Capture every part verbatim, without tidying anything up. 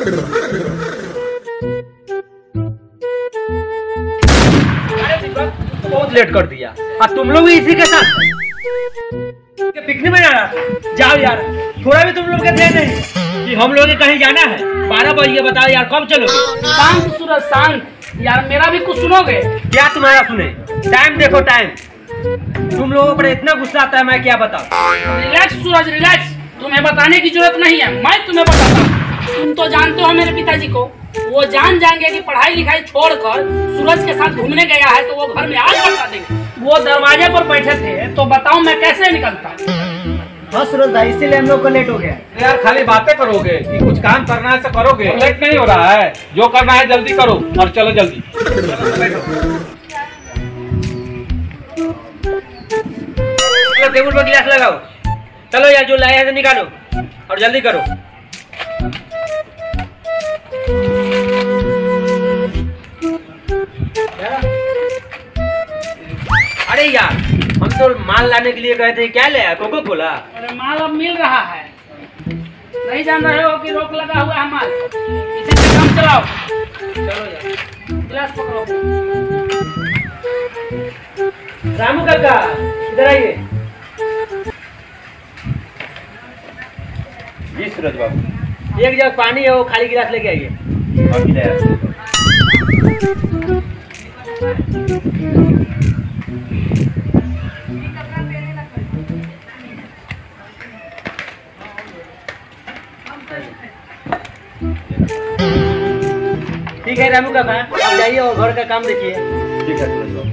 अरे दीपक बहुत लेट कर दिया। और तुम लोग भी इसी के साथ पिकनिक में जाना था। जाओ यार, थोड़ा भी तुम लोग के ध्यान नहीं कि हम लोग कहीं जाना है। बारह बजे बताओ यार, कब चलोगे? शांत सूरज शांत यार, मेरा भी कुछ सुनोगे? क्या तुम्हारा सुने? टाइम देखो टाइम। तुम लोगों पर इतना गुस्सा आता है, मैं क्या बताऊं? रिलैक्स सूरज रिलैक्स, तुम्हें बताने की जरूरत नहीं है, मैं तुम्हें बताता हूँ। तुम तो जानते हो मेरे पिताजी को, वो जान जाएंगे कि पढ़ाई लिखाई छोड़कर सूरज के साथ घूमने गया है तो वो घर में आग बरसा देंगे। वो दरवाजे पर बैठे थे तो बताओ मैं कैसे निकलता? हाँ सूरज भाई, इसीलिए हम लोग को लेट हो गया यार। खाली बातें करोगे कि कुछ काम करना है तो करोगे? लेट नहीं हो रहा है, जो करना है जल्दी करो और चलो जल्दी। चलो टेबल पर गिलास लगाओ। चलो यार, जो लाए हैं तो निकालो और जल्दी करो। अरे यार, हम तो माल लाने के लिए गए थे, क्या ले आया? Coca Cola? अरे माल अब मिल रहा है, नहीं जान रहे हो कि रोक लगा हुआ है माल, इसी से काम चलाओ। चलो यार, गिलास पकड़ो। रामू काका इधर आइए। जी सूरज बाबू, एक जग पानी है, वो खाली गिलास लेके आइए। ठीक है रामू काका, आप जाइए और घर का काम देखिए। ठीक है सूरज बाबू।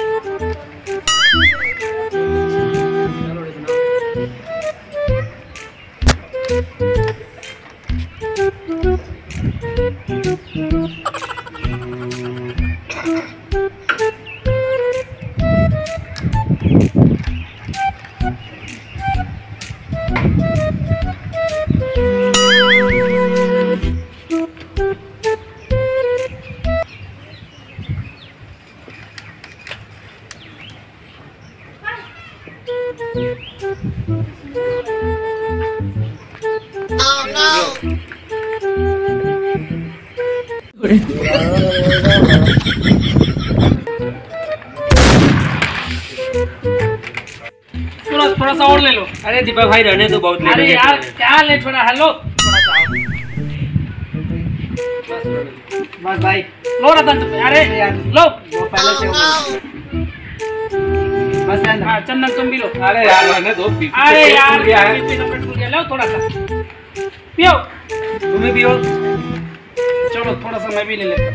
सूरज थोड़ा सा और ले लो। अरे दीपक भाई, रहने तो बहुत लेट। अरे यार क्या लेट हो रहा है, लो थोड़ा सा और। बस भाई, लो रतन तुम, अरे यार लो वो पहले से हो गया। बस हाँ चंदन तुम भी लो। अरे यार रहने दो, पी- पी- अरे पेट यार फूल गया है। पीछे का पेट फूल गया, लो थोड़ा सा पियो। तुम्हें भी हो? चलो थोड़ा सा मैं भी ले लेता हूँ।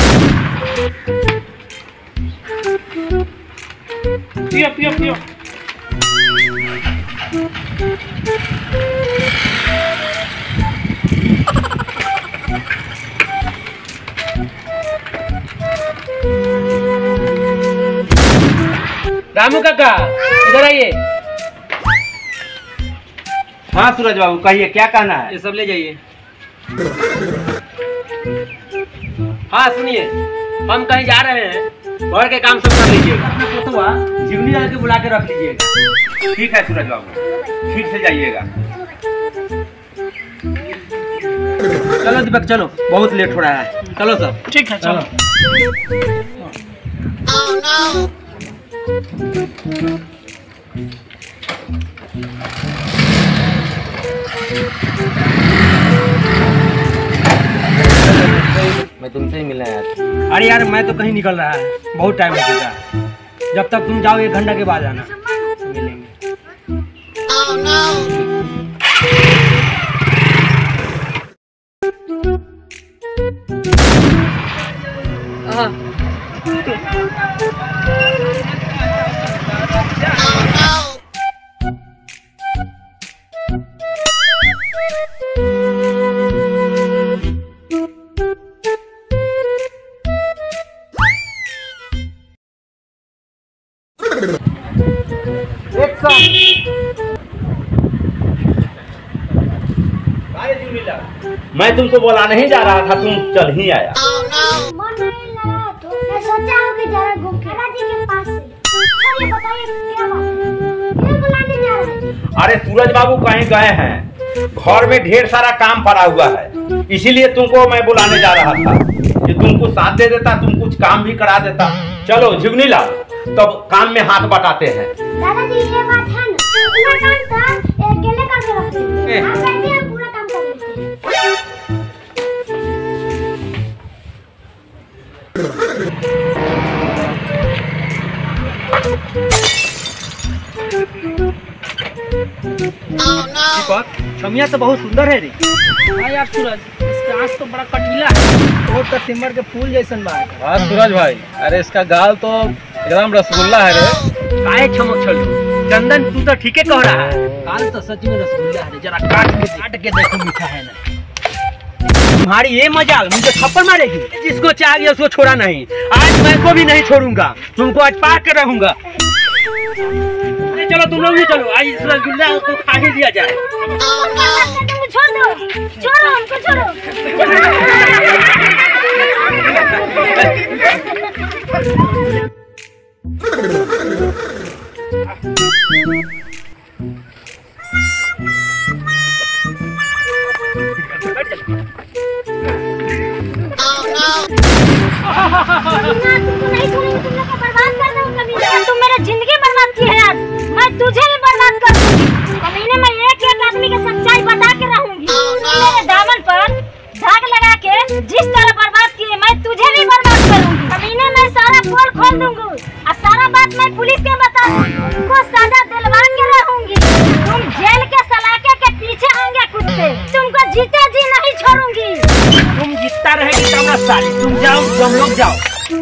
पियो पियो पियो। रामू काका इधर आइए। हाँ सूरज बाबू, कहिए क्या कहना है? ये सब ले जाइए। हाँ सुनिए, हम कहीं जा रहे हैं, घर के काम सब कर लीजिएगा। अपना पोतवा जीवनी लाल के बुला के रख लीजिएगा। ठीक है सूरज बाबू, ठीक से जाइएगा। चलो दीपक चलो, बहुत लेट हो रहा है। चलो सब। ठीक है चलो। मैं तुमसे ही मिलना यार। अरे यार मैं तो कहीं निकल रहा है, बहुत टाइम हो चुका है। जब तक तुम जाओ एक घंटा के बाद आना, मिलेंगे। Oh no! मैं तुमको बोला नहीं जा रहा था, तुम चल ही आया। मन नहीं लगा तो मैं सोचा हूँ कि जरा घूम के जी के पास से। अच्छा ये बताइए क्या बात है? ये बुलाने जा रहे हैं? अरे सूरज बाबू कहीं गए हैं घर में ढेर सारा काम पड़ा हुआ है, इसीलिए तुमको मैं बुलाने जा रहा था कि तुमको साथ दे देता, तुम कुछ काम भी करा देता। चलो झुगनी लाल, तब काम में हाथ बटाते हैं। दादाजी ये बात है ना, पूरा काम था अकेले करके रखते हैं। आप बैठे हैं, पूरा काम कर लेते हैं। छमिया तो बहुत सुंदर है रे। हाँ यार सूरज, इसका आँख तो बड़ा कटीला है। तो सिमर के फूल जैसन बा। हाँ सूरज भाई, अरे इसका गाल तो एकदम रसगुल्ला है रे। काहे छमक छल चंदन, तू तो ठीके कह रहा है। काल तो सच में रसगुल्ला है, जरा काट के काट के देखो मीठा है ना। तुम्हारी ये मजाल मुझे थप्पड़ मारेगी। जिसको चाहिए उसको छोड़ा नहीं, आज मैं को भी नहीं छोड़ूंगा, तुमको आज पार कर रहूंगा। अरे चलो तुम लोग भी चलो, आज इस रसगुल्ला को खा ही लिया जाए। छोड़ दो, छोड़ो हमको, छोड़ो। तुम मेरा जिंदगी बर्बाद की है यार, मैं तुझे भी बर्बाद कर दूंगी। कमीने में एक एक आदमी की सच्चाई बता के रहूंगी। मेरे दामन पर धाग लगा के जिस तरह बर्बाद किए, मैं तुझे भी बर्बाद करूंगी। कमीने में सारा पोल खोल दूंगी और सारा बात मैं पुलिस के बता दूंगी। तुमको सजा दिलवा के रहूंगी। तुम जेल के सलाखे के पीछे होंगे कुत्ते, तुमको जीते जी नहीं छोड़ूंगी। तुम जितना रहेगी तब ना साली, तुम जाओ, तुम लोग जाओ।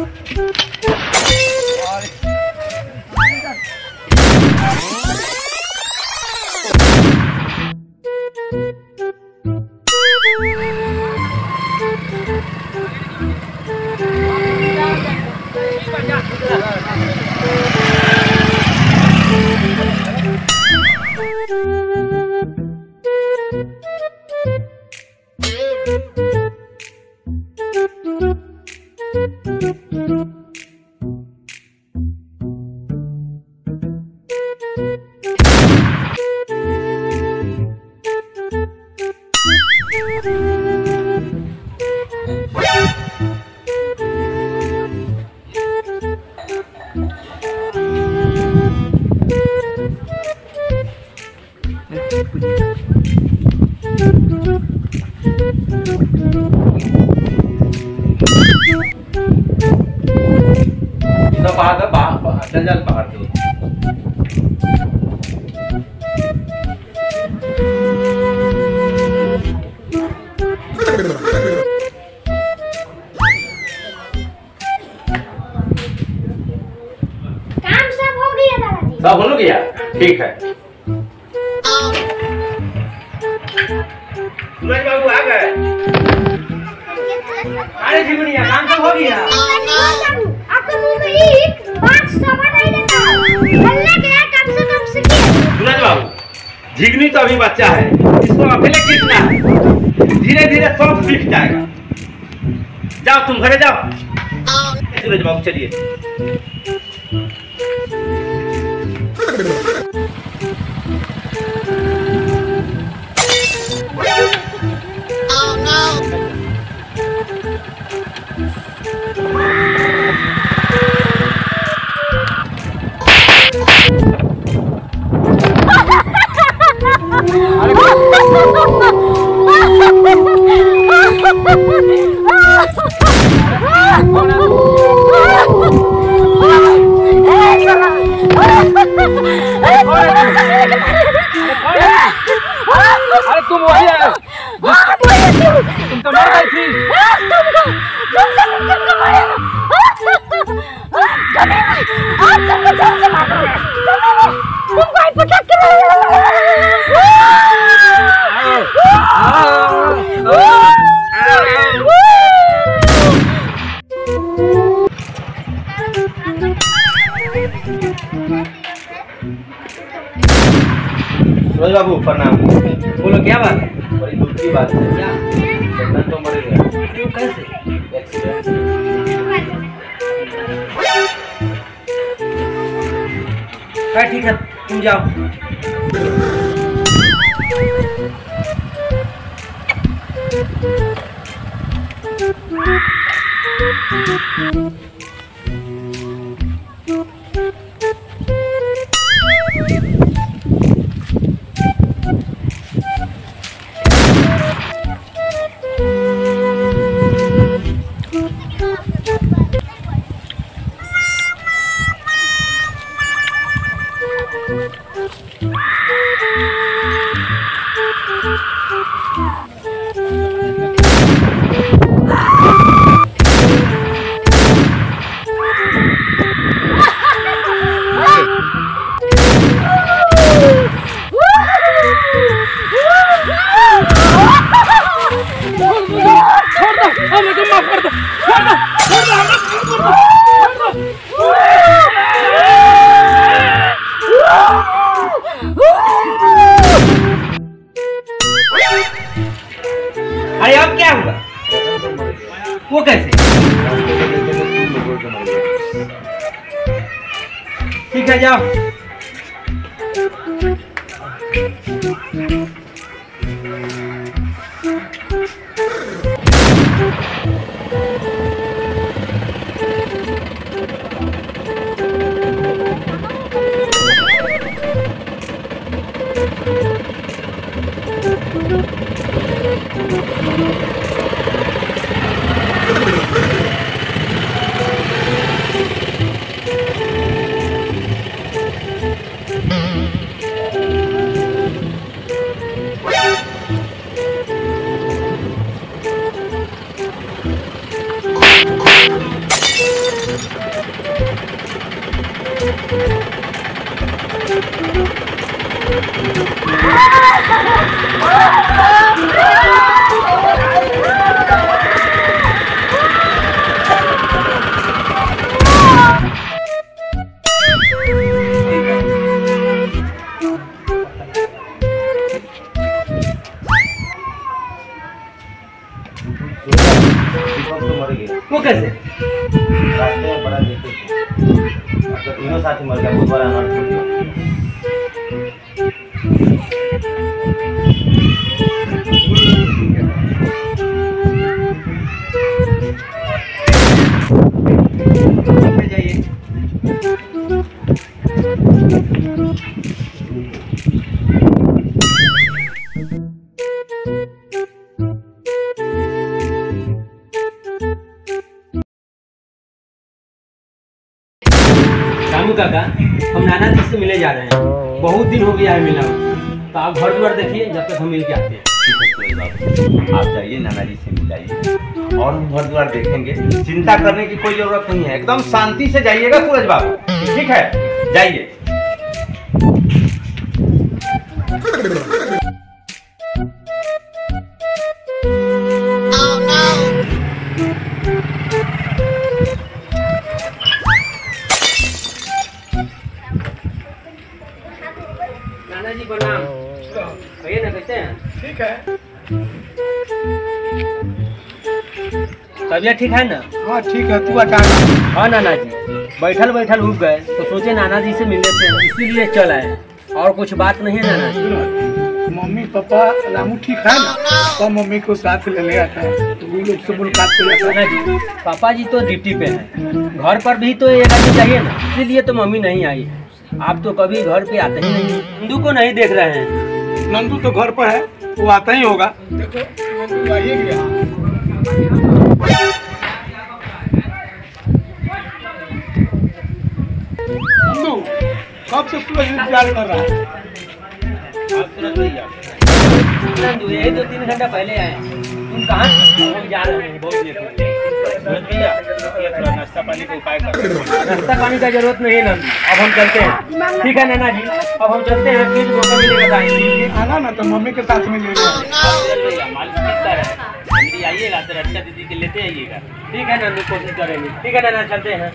बाहर बाहर जंगल बाहर दो। काम सब हो गया दादाजी। सब हो गया, ठीक है। सूरज बाबू आ गए। अरे जीवनिया, काम सब हो गया। आपको मुंह में एक बात समझ नहीं देता। बोलने के कम से कम सीखिए। सूरज बाबू, झिगनी तो अभी बच्चा है, इसको अकेले खींचना है, धीरे धीरे सब सीख जाएगा। जाओ तुम घरे जाओ। सूरज बाबू चलिए। अरे तुम वही है, तुम तो मर गई थी। सूरज बाबू प्रणाम। बोलो क्या बात है? बड़ी दुख की बात है। क्या? चंदन तो मर गया। क्यों, कैसे? एक्सीडेंट। हाँ ठीक है, तुम जाओ। अरे अब क्या हुआ? वो कैसे? ठीक है जाओ। वो कैसे? रास्ते में बड़ा देखे थे। अब तो तीनों साथी मर गया, बहुत बड़ा अनर्थ हो गया। जाइए। रामू काका, हम नाना जी से मिले जा रहे हैं। बहुत दिन हो गया है मिला, तो आप घर द्वार देखिए जब तक हम मिल के आते हैं। ठीक है बाबू, आप जाइए नाना जी से मिलाइए और हम घर द्वार देखेंगे। चिंता करने की कोई जरूरत नहीं है, एकदम शांति से जाइएगा सूरज बाबू। ठीक है, जाइए। नाना जी प्रणाम। कहिए ना कैसे हैं? ठीक है। तबियत ठीक है ना? हाँ ठीक है। तू अचानक? हाँ नाना जी, बैठल बैठल उठ गए तो सोचे नाना जी से मिल लेते हैं, इसीलिए चल आए। और कुछ बात नहीं है नाना जी। मम्मी पापा रामू ठीक है ना? तो मम्मी को साथ ले ले आता है, तो वो लोग से मुलाकात कर जाता नाना है। जी, पापा जी तो ड्यूटी पे हैं, घर पर भी तो एक आदमी चाहिए ना, इसीलिए तो मम्मी नहीं आई है। आप तो कभी घर पे आते ही नहीं, नंदू को नहीं देख रहे हैं। नंदू तो घर पर है, वो आता ही होगा। देखो नंदू आइए गया। नंदू कब से सूरज इंतजार कर रहा है? नंदू यही दो तीन घंटा पहले आए। तुम कहाँ हम जा रहे हैं? बहुत लेट हो गया। नाश्ता पानी का उपाय कर। नाश्ता पानी का जरूरत नहीं नंदू, अब हम चलते हैं। ठीक है नाना जी, अब हम चलते हैं, फिर मौका मिलेगा बताएंगे। आना ना तो मम्मी के साथ में ले लो। आइएगा तो रक्षा दीदी के लेते आइएगा। ठीक है नंदू, कोशिश करेंगे। ठीक है नाना, चलते हैं।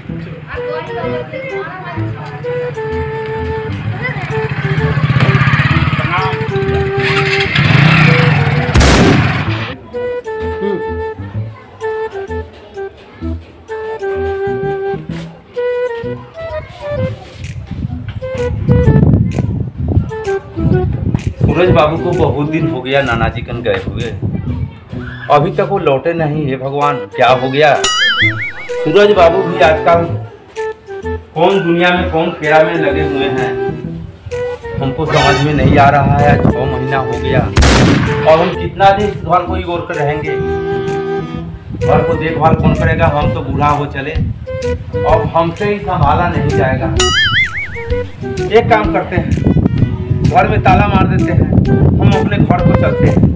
सूरज बाबू को बहुत दिन हो गया नाना जी कन गए हुए। अभी तक वो लौटे नहीं है। भगवान क्या हो गया। सूरज बाबू भी आजकल कौन दुनिया में कौन फेरा में लगे हुए हैं, हमको समझ में नहीं आ रहा है। छह महीना हो गया और हम कितना दिन इस घर को ही गौर कर रहेंगे। घर को देखभाल कौन करेगा। हम तो बूढ़ा हो चले, अब हमसे ही संभाला नहीं जाएगा। एक काम करते हैं, घर में ताला मार देते हैं, हम अपने घर को चलते हैं।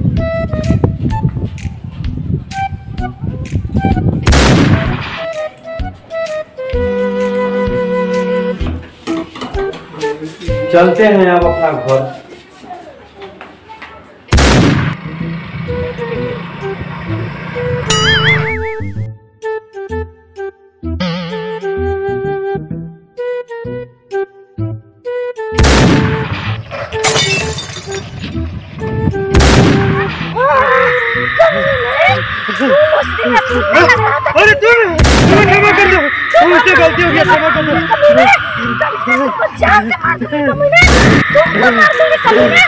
चलते हैं अब अपना घर। अरे तुम तुम्हें क्षमा कर दो, मुझसे गलती हो गया, क्षमा कर दो। जान से मार दूंगी कमीने, तुमको मार दूंगी कमीने,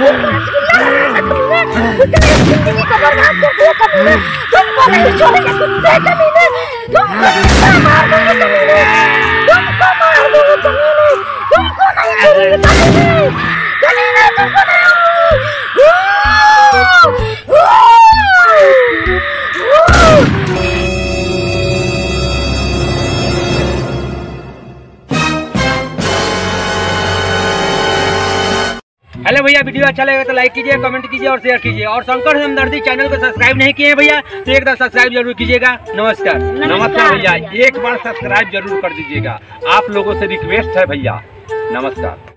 तुम्हारी जिंदगी को बर्बाद कर दिया कमीने, तुमको नहीं छोड़ेंगे कुत्ते कमीने, तुमको जिंदा मार दूंगी कमीने, तुमको मार दूंगी कमीने, तुमको नहीं छोड़ेंगे कमीने, कमीने तुमको नहीं। हेलो भैया, वीडियो अच्छा लगेगा तो लाइक कीजिए, कमेंट कीजिए और शेयर कीजिए। और शंकर हमदर्दी चैनल को सब्सक्राइब नहीं किए हैं भैया तो एक बार सब्सक्राइब जरूर कीजिएगा। नमस्कार। नमस्कार भैया, एक बार सब्सक्राइब जरूर कर दीजिएगा। आप लोगों से रिक्वेस्ट है भैया। नमस्कार।